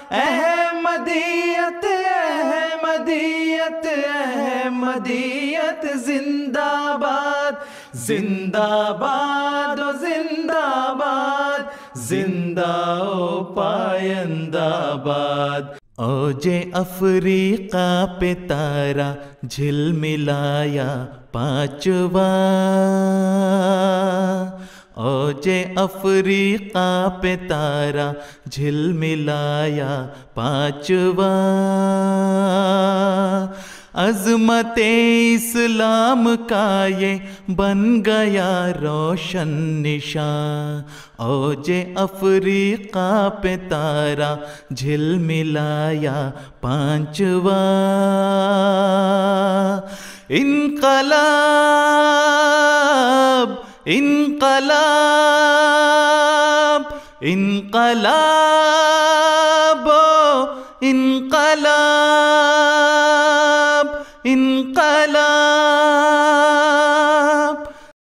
احمدیت احمدیت احمدیت زندہ باد زندہ باد و زندہ باد زندہ و پائندہ باد۔ اوج افریقہ پہ تارا جھلملایا پانچواں، اوج افریقہ پہ تارا جھلملایا پانچواں، عظمت اسلام کا یہ بن گیا روشن نشان، اوج افریقہ پہ تارا جھلملایا پانچواں، انقلاب انقلاب انقلاب انقلاب انقلاب